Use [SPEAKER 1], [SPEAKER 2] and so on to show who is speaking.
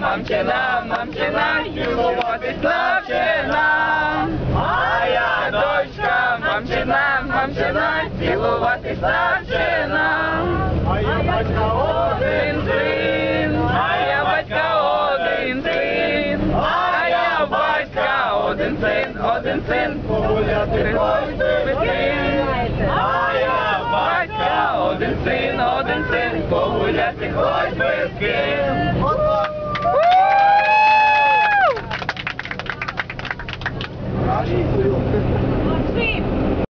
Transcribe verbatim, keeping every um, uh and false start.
[SPEAKER 1] мамчина, мамчина, цілуватись навчена. А я дочка, мамчина, мамчина, цілуватись навчена.
[SPEAKER 2] А я батька
[SPEAKER 1] Один син, а я батька один син, а я батька один син, один син,
[SPEAKER 2] погуляти
[SPEAKER 1] хоч би син. А я батька один син, один син, погуляти хоч би з ким.